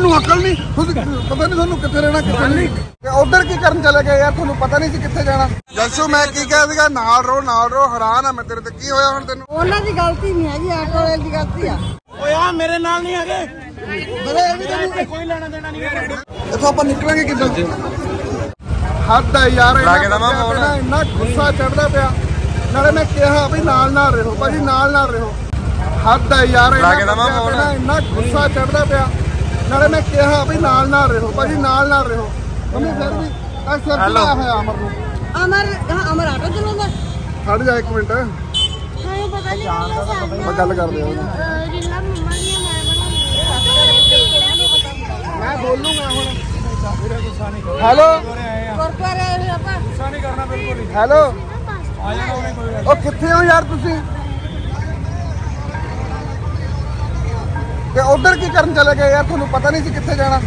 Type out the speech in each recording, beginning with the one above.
ਤੁਹਾਨੂੰ ਅਕਲ ਨਹੀਂ, ਪਤਾ ਨਹੀਂ ਤੁਹਾਨੂੰ ਕਿੱਥੇ ਰਹਿਣਾ ਕਿੱਥੇ ਨਹੀਂ। ਉਧਰ ਕੀ ਕਰਨ ਚਲੇ ਗਏ ਯਾਰ, ਤੁਹਾਨੂੰ ਪਤਾ ਨਹੀਂ ਸੀ ਕਿੱਥੇ ਜਾਣਾ। ਜੱਸੂ ਮੈਂ ਕੀ ਕਿਹਾ ਸੀਗਾ, ਨਾਲ ਰੋ ਹੈਰਾਨ ਆ ਮੈਂ ਤੇਰੇ ਤੇ। ਕੀ ਹੋਇਆ ਹੁਣ ਤੈਨੂੰ? ਉਹਨਾਂ ਦੀ ਗਲਤੀ ਨਹੀਂ ਹੈਗੀ, ਆਟੋ ਵਾਲੇ ਦੀ ਗਲਤੀ ਆ। ਓਏ ਆ ਮੇਰੇ ਨਾਲ ਨਹੀਂ ਹੈਗੇ, ਕੋਈ ਲੈਣਾ ਦੇਣਾ ਨਹੀਂ। ਇੱਥੋਂ ਆਪਾਂ ਨਿਕਲਾਂਗੇ ਕਿੱਦਾਂ? ਹੱਦ ਆ ਯਾਰ, ਇੰਨਾ ਗੁੱਸਾ ਚੜਦਾ ਪਿਆ। ਨਾਲੇ ਮੈਂ ਕਿਹਾ ਵੀ ਨਾਲ ਰਹੋ ਭਾਜੀ, ਨਾਲ ਰਹੋ। ਹੱਦ ਆ ਯਾਰ, ਇੰਨਾ ਗੁੱਸਾ ਚੜਦਾ ਪਿਆ। ਨਾਲੇ ਮੈਂ ਕਿਹਾ ਵੀ ਨਾਲ ਰਹੋ ਭਾਜੀ, ਨਾਲ ਰਹੋ। ਮੰਮੀ ਫਿਰ ਵੀ ਸਿਰ ਹੋਇਆ ਅਮਰ ਨੂੰ। ਅਮਰ ਆਟੋ ਚਲਾਉਂਦਾ। ਖੜ ਜਾ 1 ਮਿੰਟ, ਮੈਂ ਗੱਲ ਕਰਦੇ ਮੈਂ ਬੋਲੂਗਾ ਹੁਣ। ਹੈਲੋ, ਹੈਲੋ, ਉਹ ਕਿੱਥੇ ਹੋ ਯਾਰ ਤੁਸੀਂ? ਤੇ ਉਧਰ ਕੀ ਕਰਨ ਚਲੇ ਗਏ ਯਾਰ, ਤੁਹਾਨੂੰ ਪਤਾ ਨਹੀਂ ਸੀ ਕਿੱਥੇ ਜਾਣਾ।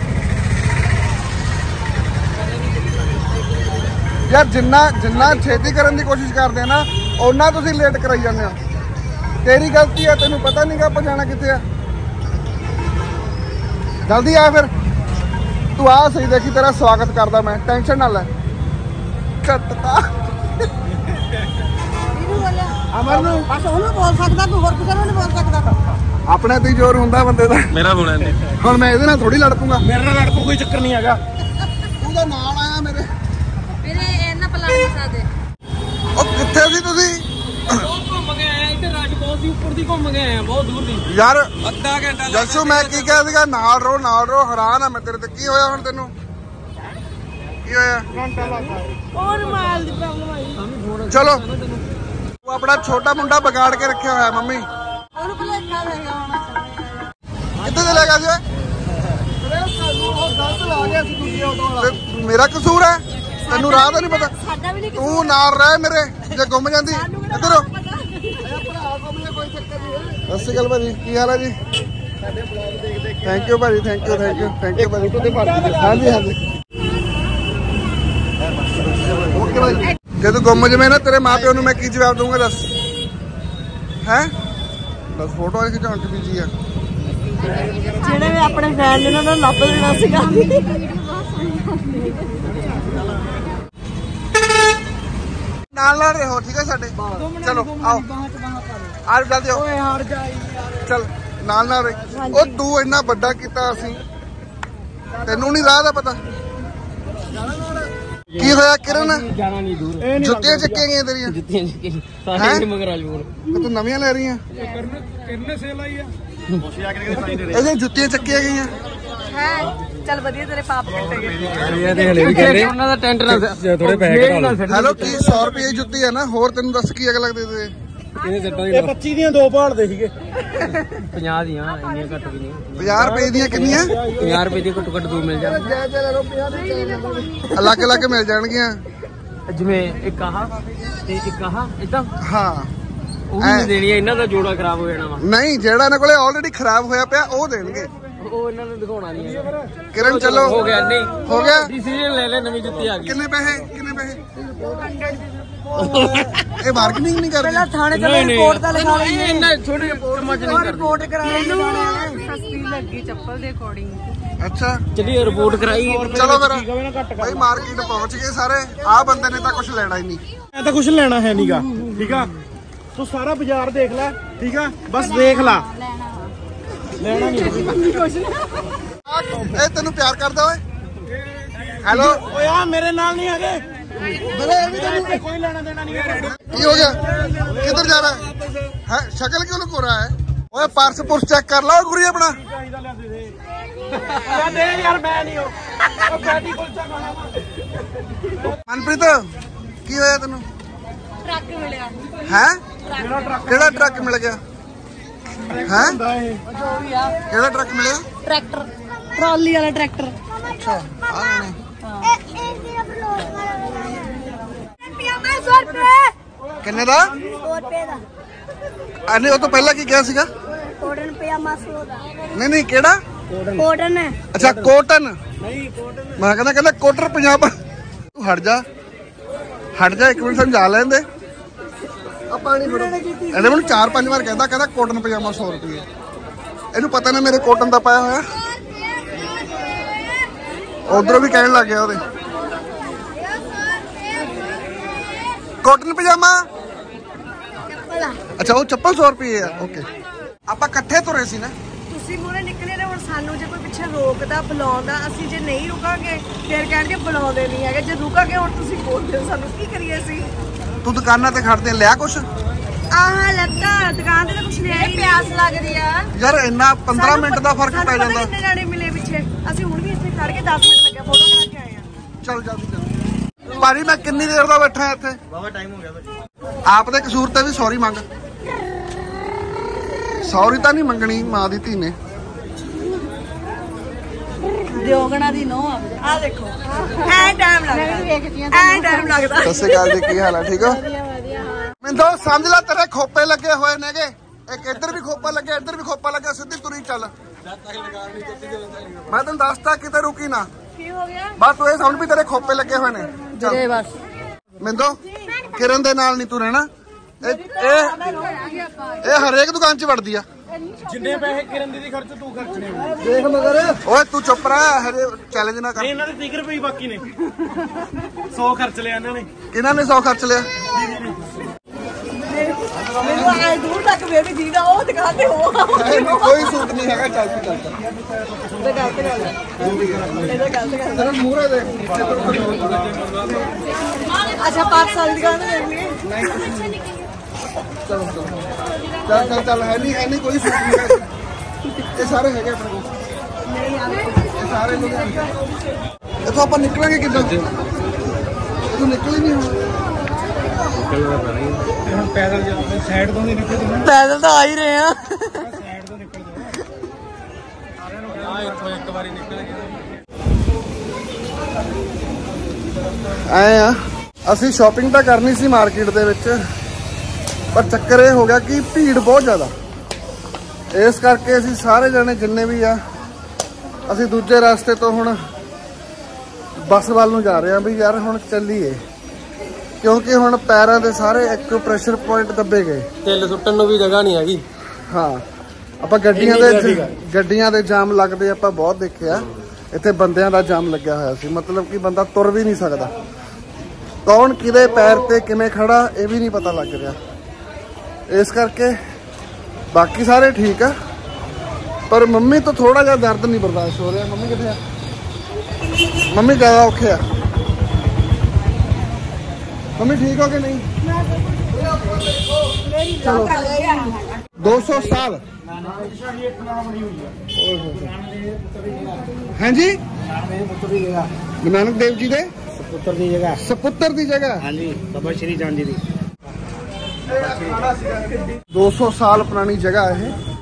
ਯਾਰ ਜਿੰਨਾ ਛੇਤੀ ਕਰਨ ਦੀ ਕੋਸ਼ਿਸ਼ ਕਰਦੇ ਆ ਨਾ, ਉਹਨਾਂ ਤੁਸੀਂ ਲੇਟ ਕਰਾਈ ਜਾਂਦੇ ਹੋ। ਤੇਰੀ ਗਲਤੀ ਹੈ, ਤੈਨੂੰ ਪਤਾ ਨਹੀਂਗਾ ਆਪਾਂ ਜਾਣਾ ਕਿੱਥੇ ਆ। ਜਲਦੀ ਆ ਫਿਰ, ਤੂੰ ਆ ਸਹੀ, ਦੇਖੀ ਤੇਰਾ ਸਵਾਗਤ ਕਰਦਾ ਮੈਂ, ਟੈਨਸ਼ਨ ਨਾ ਲੈ। ਕੱਟਤਾ ਅਮਰ ਨੂੰ ਬਸ ਉਹਨੂੰ ਬੋਲ ਸਕਦਾ, ਤੂੰ ਹੋਰ ਕਿਸੇ ਨੂੰ ਨਹੀਂ ਬੋਲ ਸਕਦਾ। ਆਪਣੇ ਤੇ ਜ਼ੋਰ ਹੁੰਦਾ ਬੰਦੇ ਦਾ। ਮੇਰਾ ਹੋਣਾ ਨਹੀਂ, ਹੁਣ ਮੈਂ ਇਹਦੇ ਨਾਲ ਥੋੜੀ ਲੜ ਪੂੰਗਾ। ਮੇਰੇ ਨਾਲ ਲੜ ਪੂ, ਕੋਈ ਚੱਕਰ ਨਹੀਂ ਹੈਗਾ। ਤੂੰ ਤਾਂ ਨਾਲ ਆਇਆ ਮੇਰੇ ਇਹਨਾਂ ਪਲਾਨ ਦੇ। ਉਹ ਕਿੱਥੇ ਸੀ ਤੁਸੀਂ? ਘੁੰਮ ਕੇ ਆਏ ਇੱਥੇ, ਰਾਜਪਾਲ ਦੀ ਉੱਪਰ ਦੀ ਘੁੰਮ ਕੇ ਆਏ, ਬਹੁਤ ਦੂਰ ਦੀ ਯਾਰ। ਅੱਧਾ ਘੰਟਾ ਜੱਸੂ ਮੈਂ ਕੀ ਕਿਹਾ ਸੀਗਾ, ਨਾਲ ਰੋ ਹੈਰਾਨ ਆ ਮੈਂ ਤੇਰੇ ਤੇ। ਕੀ ਹੋਇਆ ਹੁਣ ਤੈਨੂੰ? ਕੀ ਹੋਇਆ? ਮਾਲ ਦੀ ਪ੍ਰੋਬਲਮ ਆਈ। ਚਲੋ, ਤੂੰ ਆਪਣਾ ਛੋਟਾ ਮੁੰਡਾ ਵਿਗਾੜ ਕੇ ਰੱਖਿਆ ਹੋਇਆ ਮੰਮੀ। ਕਿੱਥੇ ਚਲੇ ਗਿਆ ਸੀ? ਮੇਰਾ ਕਸੂਰ ਹੈ? ਤੈਨੂੰ ਰਾਹ ਦਾ ਨਹੀਂ ਪਤਾ? ਤੂੰ ਨਾਲ ਰਹਿ ਮੇਰੇ, ਜੇ ਗੁੰਮ ਜਾਂਦੀ। ਇੱਧਰ ਸਤਿ ਸ਼੍ਰੀ ਅਕਾਲ ਭਾਜੀ, ਕੀ ਹਾਲ ਹੈ ਜੀ? ਥੈਂਕ ਯੂ ਭਾਜੀ, ਥੈਂਕ ਯੂ ਭਾਜੀ। ਹਾਂਜੀ ਜੇ ਤੂੰ ਗੁੰਮ ਜਵੇਂ ਨਾ, ਤੇਰੇ ਮਾਂ ਪਿਓ ਨੂੰ ਮੈਂ ਕੀ ਜਵਾਬ ਦਊਂਗਾ ਦੱਸ? ਹੈ ਬਸ ਫੋਟੋ ਵਾਲੀ ਖਿਚਾਉਣ ਚ ਬੀਜੀ ਆ। ਜਿਹੜੇ ਵੀ ਆਪਣੇ ਫੈਨ ਨੇ ਉਹਨਾਂ ਨੂੰ ਲੱਭ ਦੇਣਾ ਸੀਗਾ। ਨਾਲ ਰਹੋ ਠੀਕ ਹੈ ਸਾਡੇ। ਚਲੋ ਆਓ, ਆ ਜਲਦੀ ਆਓ। ਚਲ ਨਾਲ ਰਹੇ। ਉਹ ਤੂੰ ਇੰਨਾ ਵੱਡਾ ਕੀਤਾ, ਅਸੀਂ ਤੈਨੂੰ ਨਹੀਂ ਰਾਹ ਦਾ ਪਤਾ। ਕੀ ਹੋਇਆ ਕਿਰਨ? ਜਾਣਾ ਨਹੀਂ ਦੂਰ, ਜੁੱਤੀਆਂ ਚੱਕੀਆਂ ਗਈਆਂ ਤੇਰੀਆਂ। ਜੁੱਤੀਆਂ ਚੱਕੀਆਂ ਮਗਰਾਜਪੁਰ। ਤੂੰ ਨਵੀਆਂ ਲੈ ਰਹੀ ਆ? ਕਿਰਨ ਸੇਲ ਆਈ ਆ, ਇਹਦੀਆਂ ਜੁੱਤੀਆਂ ਚੱਕੀਆਂ ਗਈਆਂ। ਚੱਲ ਵਧੀਆ, ਤੇਰੇ ਪਾਪ ਕੱਟੇ ਗਏ। ਉਹਨਾਂ ਦਾ ਟੈਂਟ ਨਾਲ ਥੋੜੇ ਪੈਸੇ ਕਢਾ ਲਓ। ਹੈਲੋ, ਕੀ 100 ਰੁਪਏ ਦੀ ਜੁੱਤੀ ਹੈ ਨਾ? ਹੋਰ ਤੈਨੂੰ ਦੱਸ ਕੀ ਅਗਲਾ ਦੇ ਦੇ। ਇਹ 25 ਦੀਆਂ 2 ਭਾਲਦੇ ਸੀਗੇ। 50 ਦੀਆਂ, ਇੰਨੀਆਂ ਘੱਟ ਵੀ ਨਹੀਂ। 50 ਰੁਪਏ ਦੀਆਂ ਕਿੰਨੀਆਂ? 50 ਰੁਪਏ ਦੀ ਘੱਟੋ ਘੱਟ 2 ਮਿਲ ਜਾਣ। ਅਲੱਗ ਮਿਲ ਜਾਣਗੀਆਂ, ਜਿਵੇਂ ਇੱਕ ਆਹ ਤੇ ਇੱਕ ਆਹ ਏਦਾਂ। ਹਾਂ, ਉਹ ਵੀ ਨਹੀਂ ਦੇਣੀ, ਇਹਨਾਂ ਦਾ ਜੋੜਾ ਖਰਾਬ ਹੋ ਜਾਣਾ ਵਾ। ਨਹੀਂ, ਜਿਹੜਾ ਇਹਨਾਂ ਕੋਲੇ ਆਲਰੇਡੀ ਖਰਾਬ ਹੋਇਆ ਪਿਆ ਉਹ ਦੇਣਗੇ। ਉਹ ਇਹਨਾਂ ਨੂੰ ਦਿਖਾਉਣਾ ਨਹੀਂ ਹੈ। ਕਿਰਨ ਚਲੋ, ਹੋ ਗਿਆ। ਨਹੀਂ ਹੋ ਗਿਆ, ਡਿਸੀਜਨ ਲੈ ਲੈ, ਨਵੀਂ ਜੁੱਤੀ ਆ ਗਈ। ਕਿੰਨੇ ਪੈਸੇ? ਇਹ ਮਾਰਕੀਟਿੰਗ ਨਹੀਂ ਕਰਦੇ? ਪਹਿਲਾਂ ਥਾਣੇ ਚਲੇ ਰਿਪੋਰਟ ਤਾਂ ਲਿਖਾ ਲਈ। ਇਹਨਾਂ ਛੋਟੇ ਸਮਝ ਨਹੀਂ ਕਰਦੇ। ਰਿਪੋਰਟ ਕਰਾਈ, ਸਸਤੀ ਲੱਗੀ ਚੱਪਲ ਦੇ ਅਕੋਰਡਿੰਗ। ਅੱਛਾ ਚਲਿਏ, ਰਿਪੋਰਟ ਕਰਾਈ। ਚਲੋ ਫਿਰ ਭਾਈ, ਮਾਰਕੀਟ ਪਹੁੰਚ ਗਏ ਸਾਰੇ। ਆਹ ਬੰਦੇ ਨੇ ਤਾਂ ਕੁਝ ਲੈਣਾ ਹੀ ਨਹੀਂ। ਮੈਂ ਤਾਂ ਕੁਝ ਲੈਣਾ ਹੈ ਨੀਗਾ, ਠੀਕ ਆ? ਤੂੰ ਸਾਰਾ ਬਾਜ਼ਾਰ ਦੇਖ ਲੈ, ਠੀਕ ਆ? ਬਸ ਦੇਖ ਲਾ, ਲੈਣਾ ਨਹੀਂ ਕੁਝ। ਇਹ ਤੈਨੂੰ ਪਿਆਰ ਕਰਦਾ ਓਏ? ਹੈਲੋ, ਓਏ ਆ ਮੇਰੇ ਨਾਲ ਨਹੀਂ ਹੈਗੇ, ਕੋਈ ਲੈਣਾ ਦੇਣਾ ਨਹੀਂ। ਕੀ ਹੋ ਗਿਆ? ਕਿੱਧਰ ਜਾ ਰਹਾ ਹੈ? ਸ਼ਕਲ ਕਿਉਂ ਲੁਕੋ ਰਹਾ ਹੈ? ਓਏ ਪਰਸ ਪੁਰਸ ਚੈੱਕ ਕਰ ਲਾ ਗੁਰੀ ਆਪਣਾ। ਯਾਰ ਮੈਂ ਨਹੀਂ ਮਨਪ੍ਰੀਤ, ਕੀ ਹੋਇਆ ਤੈਨੂੰ? ਟਰੱਕ ਮਿਲਿਆ ਹੈ? ਕਿਹੜਾ ਟਰੱਕ ਮਿਲ ਗਿਆ ਹੈ? ਕਿਹੜਾ ਟਰੱਕ ਮਿਲਿਆ? ਟਰੈਕਟਰ, ਟਰਾਲੀ ਵਾਲਾ ਟਰੈਕਟਰ। ਅੱਛਾ, ਆ ਲੈਣੇ। ਕਿੰਨੇ ਦਾ? 100 ਰੁਪਏ ਦਾ। ਅਨੇ ਉਹ ਤੋਂ ਪਹਿਲਾਂ ਕੀ ਕਿਹਾ ਸੀਗਾ? ਕੋਟਨ ਪਜਾਮਾ 100 ਦਾ। ਨਹੀਂ ਕਿਹੜਾ? ਕੋਟਨ ਹੈ। ਅੱਛਾ ਕੋਟਨ। ਨਹੀਂ ਕੋਟਨ। ਮੈਂ ਕਹਿੰਦਾ ਕੋਟਨ ਪਜਾਮਾ। ਤੂੰ ਹਟ ਜਾ 1 ਮਿੰਟ ਸਮਝਾ ਲੈਂਦੇ। ਪਾਣੀ ਫੜੋ। ਇਹਨੇ ਮੈਨੂੰ 4-5 ਵਾਰ ਕਹਿੰਦਾ ਕੋਟਨ ਪਜਾਮਾ 100 ਰੁਪਏ। ਇਹਨੂੰ ਪਤਾ ਨਾ ਮੇਰੇ ਕੋਟਨ ਦਾ ਪਾਇਆ ਹੋਇਆ। ਉਧਰੋਂ ਵੀ ਕਹਿਣ ਲੱਗ ਗਿਆ ਉਹਦੇ ਕਾਟਨ ਪਜਾਮਾ। ਅੱਛਾ ਉਹ ਚੱਪਲ 100 ਰੁਪਏ ਆ। ਓਕੇ ਆਪਾਂ ਇਕੱਠੇ ਤੁਰੇ ਸੀ ਨਾ। ਤੁਸੀਂ ਮੂਹਰੇ ਨਿਕਲੇ ਨੇ, ਹੁਣ ਸਾਨੂੰ ਜੇ ਕੋਈ ਪਿੱਛੇ ਰੋਕਦਾ ਬੁਲਾਉਂਦਾ, ਅਸੀਂ ਜੇ ਨਹੀਂ ਰੁਕਾਂਗੇ ਫਿਰ ਕਹਿਣਗੇ ਬੁਲਾਉਂਦੇ ਨਹੀਂ ਹੈਗੇ। ਜੇ ਰੁਕਾਂਗੇ ਹੁਣ ਤੁਸੀਂ ਬੋਲਦੇ ਹੋ, ਸਾਨੂੰ ਕੀ ਕਰੀਏ ਅਸੀਂ? ਤੂੰ ਦੁਕਾਨਾਂ ਤੇ ਖੜਦੇ ਲਿਆ ਕੁਛ? ਆਹ ਲੱਗਾ ਦੁਕਾਨ ਤੇ ਤਾਂ ਕੁਛ ਲਿਆ ਹੀ ਪਿਆਸ ਲੱਗਦੀ ਆ ਯਾਰ। ਇੰਨਾ 15 ਮਿੰਟ ਦਾ ਫਰਕ ਪੈ ਜਾਂਦਾ। ਕਿੰਨੇ ਜਾਣੇ ਮਿਲੇ ਪਿੱਛੇ? ਅਸੀਂ ਹੁਣ ਵੀ ਇੱਥੇ ਖੜ ਕੇ 10 ਮਿੰਟ ਲੱਗਿਆ ਫੋਟੋ ਕਰਾ ਕੇ ਆਏ ਆ। ਚੱਲ ਜਲਦੀ ਚੱਲ। ਭਾਜੀ ਮੈਂ ਕਿੰਨੀ ਦੇਰ ਦਾ ਬੈਠਾ ਇੱਥੇ? ਬਾਵਾ ਟਾਈਮ ਹੋ ਗਿਆ ਭਾਜੀ। ਆਪ ਦੇ ਕਸੂਰ ਤੇ ਵੀ ਸੌਰੀ ਮੰਗ। ਸੌਰੀ ਤਾਂ ਨਹੀਂ ਮੰਗਣੀ ਮਾਂ ਦੀ ਧੀ ਨੇ। ਦਿਓਗਣਾ ਦੀ ਨੋ ਆ ਦੇਖੋ ਐ ਟਾਈਮ ਲੱਗਦਾ, ਐ ਟਾਈਮ ਲੱਗਦਾ। ਸਤਿ ਸ਼੍ਰੀ ਅਕਾਲ ਜੀ, ਕੀ ਹਾਲ ਹੈ? ਠੀਕ ਹੋ? ਮੈਨੂੰ ਤਾਂ ਸਮਝ ਲੈ ਤੇਰੇ ਖੋਪੇ ਲੱਗੇ ਹੋਏ ਨੇਗੇ। ਇੱਕ ਇੱਧਰ ਵੀ ਖੋਪਾ ਲੱਗਿਆ, ਇੱਧਰ ਵੀ ਖੋਪਾ ਲੱਗਿਆ। ਸਿੱਧੀ ਤੁਰੀ ਚੱਲ। ਮੈਂ ਤੈਨੂੰ ਦੱਸਤਾ ਕਿਤੇ ਰੁਕੀ ਨਾ। ਕੀ ਹੋ ਗਿਆ? ਬਸ ਤੂੰ ਇਹ ਸਮਝ ਵੀ ਤੇਰੇ ਖੋਪੇ ਲੱਗੇ ਹੋਏ ਨੇ। ਚੱਲ ਬਸ ਮਿੰਦੋ ਕਿਰਨ ਦੇ ਨਾਲ ਨਹੀਂ ਤੂੰ ਰਹਿਣਾ। ਇਹ ਹਰੇਕ ਦੁਕਾਨ 'ਚ ਵੜਦੀ ਆ। ਜਿੰਨੇ ਪੈਸੇ ਕਿਰਨ ਦੀ ਖਰਚ ਤੂੰ ਖਰਚਣੇ ਦੇਖ ਮਗਰ। ਓਏ ਤੂੰ ਚੁੱਪ ਰਹਿ, ਹਰੇ ਚੈਲੰਜ ਨਾ ਕਰ। ਇਹਨਾਂ ਦੇ 30 ਰੁਪਏ ਬਾਕੀ ਨੇ। 100 ਖਰਚ ਲਿਆ ਇਹਨਾਂ ਨੇ। ਕਿਹਨਾਂ ਨੇ 100 ਖਰਚ ਲਿਆ? ਮੈਨੂੰ ਆਏ ਦੂਰ ਤੱਕ ਵੇ ਵੀ ਦੀਦਾ ਉਹ ਦੁਕਾਨ ਤੇ ਹੋ। ਕੋਈ ਸੂਟ ਨਹੀਂ ਹੈਗਾ। ਚੱਲ ਚੱਲ ਇਹ ਗਲਤ ਗੱਲ ਹੈ। ਇਹ ਗਲਤ ਗੱਲ। ਤੇਰਾ ਮੂਹਰੇ ਦੇਖ। ਅੱਛਾ 5 ਸਾਲ ਦੀ ਦੁਕਾਨ ਤੇ ਦੇਖ ਲਈ। ਚੱਲ ਚੱਲ ਚੱਲ ਚੱਲ। ਹੈ ਨਹੀਂ ਕੋਈ ਸੂਟ ਨਹੀਂ ਹੈਗਾ। ਇਹ ਸਾਰੇ ਹੈਗੇ ਆਪਣੇ ਕੋਲ। ਇਹ ਸਾਰੇ ਲੋਕ ਇੱਥੋਂ ਆਪਾਂ ਨਿਕਲਾਂਗੇ ਕਿੱਦਾਂ? ਤੂੰ ਨਿਕਲ ਹੀ ਨਹੀਂ ਹੁਣ ਪੈਦਲ ਜਾਓ। ਸਾਈਡ ਤੋਂ ਨਹੀਂ ਨਿਕਲਦੇ। ਪੈਦਲ ਤਾਂ ਆ ਹੀ ਰਹੇ ਆ। ਸਾਈਡ ਤੋਂ ਨਿਕਲ ਜਾਓ। ਆ ਇੱਥੋਂ ਇੱਕ ਵਾਰੀ ਨਿਕਲ ਗਿਆ। ਆਏ ਆ ਅਸੀਂ ਸ਼ਾਪਿੰਗ ਤਾਂ ਕਰਨੀ ਸੀ ਮਾਰਕੀਟ ਦੇ ਵਿੱਚ, ਪਰ ਚੱਕਰ ਇਹ ਹੋ ਗਿਆ ਕਿ ਭੀੜ ਬਹੁਤ ਜ਼ਿਆਦਾ। ਇਸ ਕਰਕੇ ਅਸੀਂ ਸਾਰੇ ਜਣੇ ਜਿੰਨੇ ਵੀ ਆ, ਅਸੀਂ ਦੂਜੇ ਰਸਤੇ ਤੋਂ ਹੁਣ ਬੱਸ ਵੱਲ ਨੂੰ ਜਾ ਰਹੇ ਹਾਂ ਵੀ ਯਾਰ ਹੁਣ ਚੱਲੀਏ, ਕਿਉਂਕਿ ਹੁਣ ਪੈਰਾਂ ਦੇ ਸਾਰੇ ਇੱਕ ਪ੍ਰੈਸ਼ਰ ਪੁਆਇੰਟ ਦੱਬੇ ਗਏ। ਢਿੱਲ ਸੁੱਟਣ ਨੂੰ ਵੀ ਜਗ੍ਹਾ ਨਹੀਂ ਹੈਗੀ। ਹਾਂ ਆਪਾਂ ਗੱਡੀਆਂ ਦੇ ਜਾਮ ਲੱਗਦੇ ਆਪਾਂ ਬਹੁਤ ਦੇਖਿਆ। ਇੱਥੇ ਬੰਦਿਆਂ ਦਾ ਜਾਮ ਲੱਗਿਆ ਹੋਇਆ ਸੀ, ਮਤਲਬ ਕਿ ਬੰਦਾ ਤੁਰ ਵੀ ਨਹੀਂ ਸਕਦਾ। ਕੌਣ ਕਿਹਦੇ ਪੈਰ ਤੇ ਕਿਵੇਂ ਖੜਾ ਇਹ ਵੀ ਨਹੀਂ ਪਤਾ ਲੱਗ ਰਿਹਾ। ਇਸ ਕਰਕੇ ਬਾਕੀ ਸਾਰੇ ਠੀਕ ਆ, ਪਰ ਮੰਮੀ ਤੋਂ ਥੋੜਾ ਜਿਹਾ ਦਰਦ ਨਹੀਂ ਬਰਦਾਸ਼ਤ ਹੋ ਰਿਹਾ। ਮੰਮੀ ਕਿੱਥੇ ਆ? ਮੰਮੀ ਜ਼ਿਆਦਾ ਔਖੇ ਆ। ਮੰਮੀ ਠੀਕ ਹੋ ਕਿ ਨਹੀਂ? ਚਲੋ 200 ਸਾਲ ਹਾਂਜੀ ਗੁਰੂ ਨਾਨਕ ਦੇਵ ਜੀ ਦੇ ਸਪੁੱਤਰ ਦੀ ਜਗ੍ਹਾ। ਹਾਂਜੀ ਬਾਬਾ ਸ਼੍ਰੀ ਚੰਦ ਜੀ ਦੀ 200 ਸਾਲ ਪੁਰਾਣੀ ਜਗ੍ਹਾ ਇਹ।